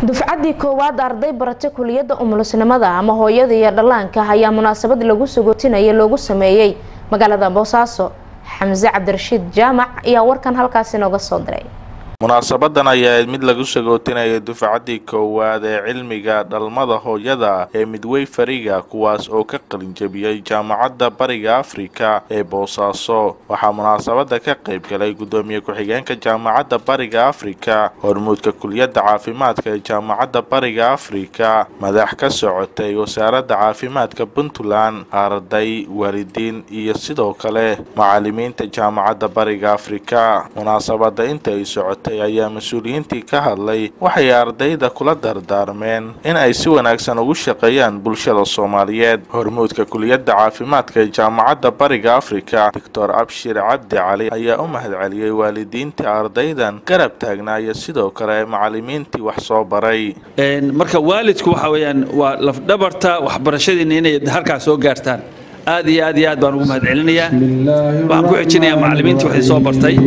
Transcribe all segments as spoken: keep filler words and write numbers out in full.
dufcadii koowaad arday barata kuliyada umulusnimada ama hooyada iyo dhalaanka ayaa munaasabad lagu sugootinaya loogu sameeyay magaalada Boosaaso. Xamse Cabdirashiid Jaamac ayaa warkan halkaas inooga soo diray. munaasabadan ayaa mid lagu sagootinaya dufcadii koowaad ee cilmiga dhalmada hooyada ee Midway Fariga kuwaas oo ka qalin jabiyay jaamacadda Bariga Afrika ee Boosaaso. waxaa munaasabada ka qayb galay gudoomiye ku-xigeenka jaamacadda Bariga Afrika, hormuudka kuliyada caafimaadka ee jaamacadda Bariga Afrika, madax ka socotay wasaaradda caafimaadka Puntland, arday, waalidiin iyo sidoo kale macallimiinta jaamacadda Bariga Afrika. munaasabada inta ay socotay ayaa mas'uuliyiintii ka hadlay waxay ardayda kula dardaarmeen in ay si wanaagsan ugu shaqeeyaan bulshada Soomaaliyeed. hormuudka kuliyada caafimaadka ee jaamacadda Bariga Afrika, Doctor Abshir Cabdi Cali, ayaa u mahadceliyay waalidiinta ardaydan garab taagnaa sidoo kale macallimiintii wax soo baray. een marka waalidku waxa weeyaan waa laf dhabarta waxbarashadiina inay halkaas soo gaartaan. aad iyo aad iyo aad baan ugu mahadcelinayaa. waxaan ku xijinayaa macallimiintii wax soo bartay.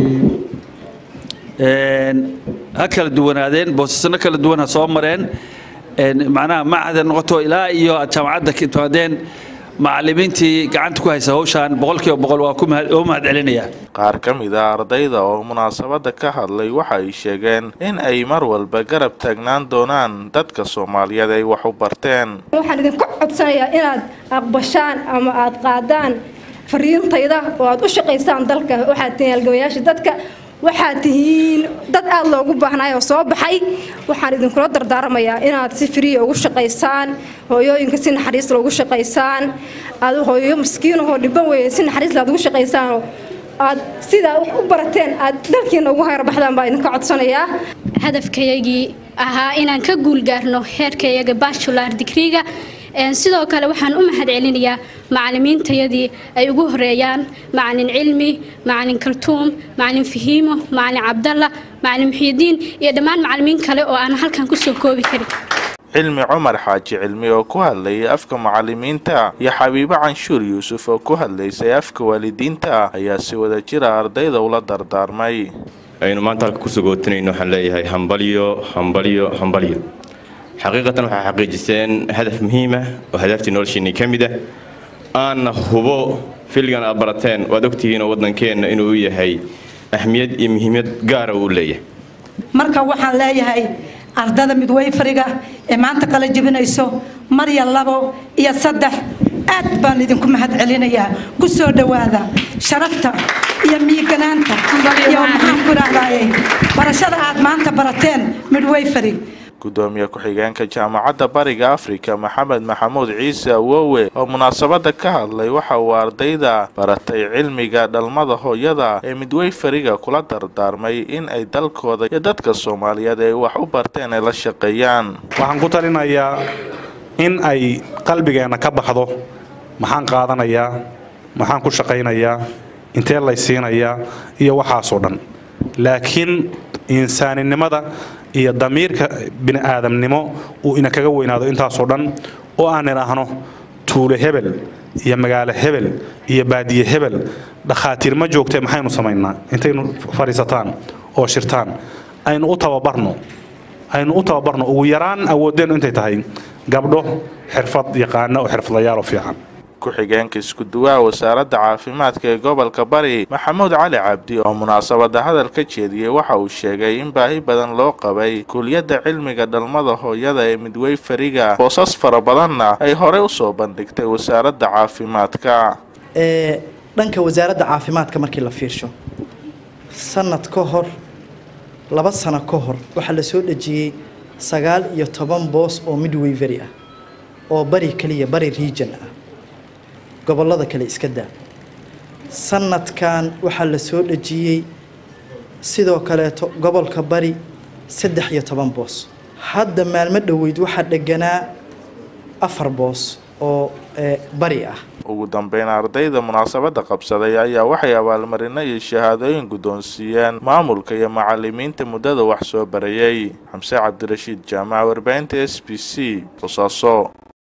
een hakala duwanaadeen boosasna kala duwan soo mareen een macnaha macahad noqoto ilaa iyo jaamacadda ka timaadeen macallimiintii gacanta ku haysa hawshan boqolkiiba boqol waa ku mahadcelinayaa. qaar ka mid ah ardayda oo munaasabada ka hadlay waxa ay sheegeen in ay mar walba garab taagnaan doonaan dadka Soomaaliyeed ay wax u barteen. waxaan idinku codsanayaa inaad aqbashaan ama aad qaadaan fariintayda oo aad u shaqeysaan dalka. waxaad tiyaalgabayaasha dadka waxaad tihiin dad aad loogu baahnaa oo soo baxay. waxaan idin kula dardaarmayaa inaad si free ugu shaqeysaan, hooyooyinka si naxariis loogu shaqeysaan, aad hooyo miskiin oo dhiban weey si naxariis laad ugu shaqeysaan, aad sida wax u barateen aad dalkiina ugu hayr baxdaan baa idin ka codsanayaa. hadafkaygii ahaa inaan ka guul gaarno heerkayga bachelor degree-ga. een sidoo kale waxaan u mahadcelinayaa macallimiintayadii ay ugu horeeyaan macallin cilmi, macallin kaltuum, macallin fahiimo, macallin cabdalla, macallin muxiidiin iyo dhammaan macallimiin kale oo aan halkan ku soo koobi karin. cilmi Cumar Xaaji cilmi oo ku hadlay afka macallimiinta iyo Xabiibo Canshuur Yuusuf oo ku hadlaysay afka waalidiinta ayaa si wada jira ardayda ula dardaarmay. aynu maanta halka ku sagootinayno waxaan leeyahay hambaliyo hambaliyo hambaliyo. xaqiiqatan waxa xaqiijiseen hadaf muhiim ah oo hadaftii noloshiina ka mid ah aan hubo filgan aad barateen waad ogtihiin wadankeena inuu yahay ahmiyad iyo muhiimad gaar ah u leeyahay. marka waxaan leeyahay ardada Midway Fariga ee maanta kala jibinayso marya labo iyo saddex aad baan idinku mahadcelinayaa. ku soo dhawaada sharafta iyo miiganaanta iyo maxaan ku raadayay barashada aad maanta barateen Midway Fariga. gudoomiye ku-xigeenka jaamacadda Bariga Afrika Maxamed Maxamuud Ciise Wowe oo munaasabada ka hadlay waxa uu ardayda baratay cilmiga dhalmada hooyada ee Midway Fariga kula dardaarmay in ay dalkooda iyo dadka Soomaaliyeed ay wax u barteen ay la shaqeeyaan. waxaan ku talinayaa in ay qalbigeena ka baxdo maxaan qaadanayaa, maxaan ku shaqeynayaa, intee la siinayaa iyo waxaas oo dhan. laakiin insaaninimada iyo damiirka bini'aadamnimo uu ina kaga weynaado intaas oo dhan oo aan iraahno tuule hebel iyo magaalo hebel iyo baadiye hebel dhakhaatiir ma joogtay maxaynu samaynaa intaynu fariisataan oo shirtaan aynu u tababarno aynu u tababarno ugu yaraan awoodeen intay tahay gabdho xirfad yaqaan oo xirfadlayaal fiican. ku-xigeenka isku duwaa wasaaradda caafimaadka ee gobolka Bari Maxamuud Cali Cabdi oo munaasabada hadal ka jeediyay waxa uu sheegay in baahi badan loo qabay kuliyada cilmiga dhalmada hooyada ee Midway Fariga. boosas fara badanna ay hore u soo bandhigtay wasaaradda caafimaadka. ee dhanka wasaaradda caafimaadka markii la fiirsho sanad ka hor laba sano ka hor waxa la soo dhajiyay sagaal iyo toban boos oo Midway Fari ah oo Bari kaliya Bari region ah gobolada kale iska daa. sanadkan waxa la soo dhajiyay sidoo kale gobolka Bari saddex iyo toban boos. hadda maalmo dhaweyd waxa dhaganaa afar boos oo Bari ah. ugu dambeyn ardayda munaasabada qabsaday ayaa waxay abaalmarino iyo shahaadooyin gudoonsiiyeen maamulka iyo macallimiinta muddada wax soo barayay. Xamse Cabdirashiid Jaamac, warbaahinta S B C, Boosaaso.